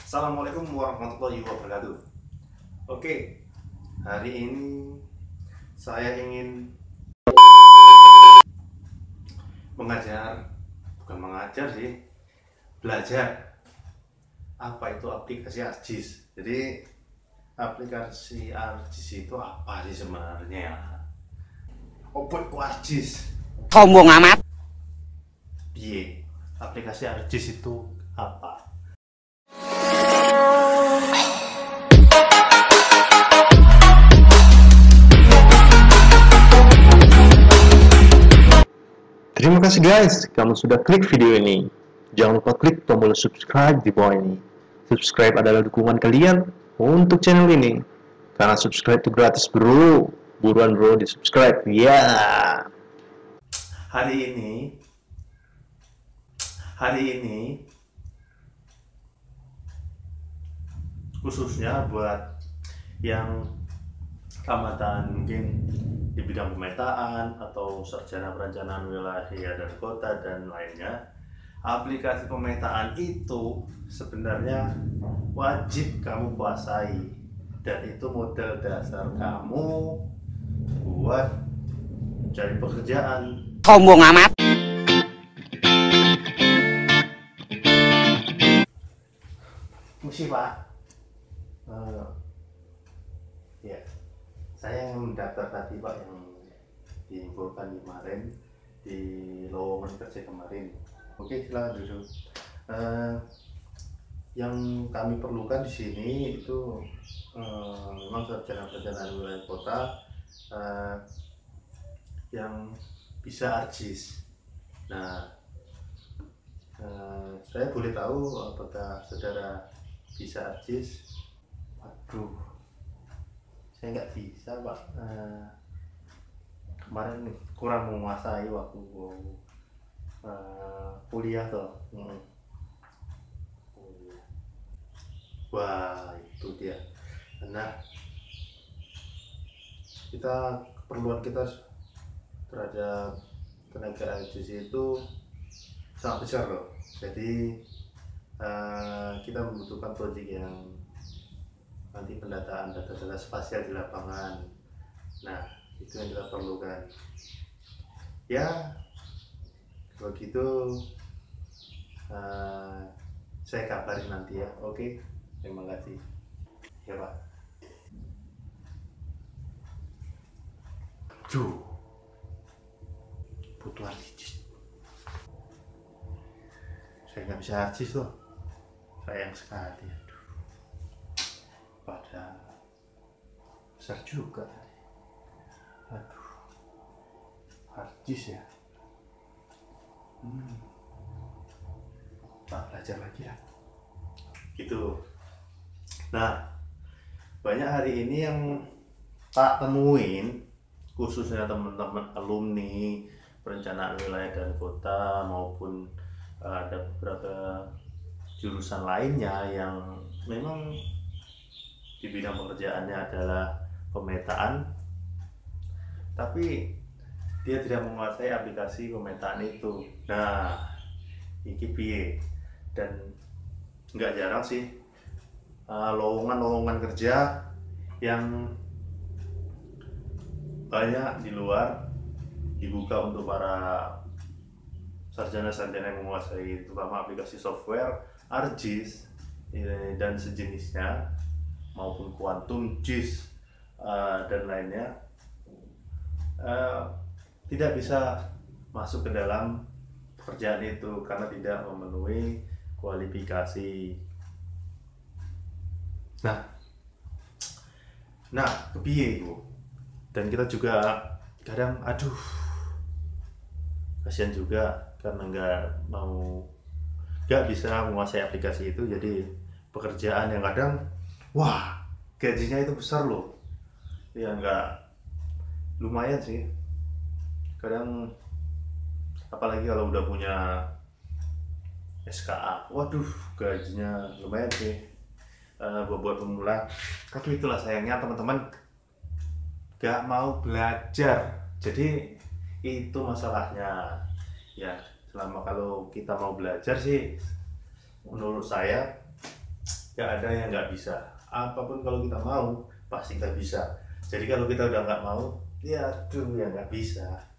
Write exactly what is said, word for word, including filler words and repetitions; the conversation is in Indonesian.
Assalamualaikum warahmatullahi wabarakatuh. Oke, hari ini saya ingin mengajar, bukan mengajar sih, belajar apa itu aplikasi ArcGIS. Jadi aplikasi ArcGIS itu apa sih sebenarnya? Obat ku ArcGIS. Sombong amat. Piye? Aplikasi ArcGIS itu apa? Terima kasih guys, kamu sudah klik video ini. Jangan lupa klik tombol subscribe di bawah ini. Subscribe adalah dukungan kalian untuk channel ini. Karena subscribe itu gratis bro. Buruan bro di subscribe. Ya. Yeah. Hari ini, hari ini khususnya buat yang tamatan mungkin di bidang pemetaan atau sarjana perencanaan wilayah dan kota dan lainnya, aplikasi pemetaan itu sebenarnya wajib kamu kuasai, dan itu modal dasar kamu buat cari pekerjaan. Sombong amat. Mesti Pak, uh, ya saya yang mendaftar tadi Pak, yang diinfokan kemarin di lowongan kerja kemarin. Oke, silakan duduk. Uh, yang kami perlukan di sini itu uh, memang sarjana perencanaan wilayah kota uh, yang bisa ArcGIS. Nah, uh, saya boleh tahu apakah saudara bisa ArcGIS? Waduh, saya nggak bisa Pak. Uh, kemarin kurang menguasai waktu uh, kuliah toh. Hmm. Wah, itu dia. Nah, kita keperluan kita terhadap tenaga ArcGIS itu sangat besar loh. Jadi uh, kita membutuhkan proyek yang nanti pendataan data-data spasial di lapangan. Nah, itu yang kita perlukan. Ya, kalau gitu uh, saya kabarin nanti ya. Oke, terima kasih. Ya Pak. Duh, butuh ArcGIS. Saya nggak bisa ArcGIS loh. Sayang sekali. Aduh. Pada besar juga. Aduh, ArcGIS ya. Hmm. Nah, belajar lagi ya. Gitu. Nah, banyak hari ini yang tak temuin, khususnya teman-teman alumni perencanaan wilayah dan kota maupun uh, ada beberapa jurusan lainnya yang memang di bidang pekerjaannya adalah pemetaan, tapi dia tidak menguasai aplikasi pemetaan itu. Nah, ini piye, dan nggak jarang sih uh, lowongan-lowongan kerja yang banyak di luar dibuka untuk para sarjana-sarjana yang menguasai terutama aplikasi software ArcGIS dan sejenisnya maupun Quantum GIS uh, dan lainnya, uh, tidak bisa masuk ke dalam pekerjaan itu karena tidak memenuhi kualifikasi. Nah, nah kepiye Bu? Dan kita juga kadang aduh kasihan juga karena nggak mau nggak bisa menguasai aplikasi itu, jadi pekerjaan yang kadang wah gajinya itu besar loh ya, nggak lumayan sih kadang, apalagi kalau udah punya S K A, waduh gajinya lumayan sih uh, buat pemula. Tapi itulah sayangnya teman-teman gak mau belajar, jadi itu masalahnya ya. Selama kalau kita mau belajar sih menurut saya nggak ada yang nggak bisa. Apapun kalau kita mau pasti kita bisa. Jadi kalau kita udah nggak mau, ya aduh ya nggak bisa.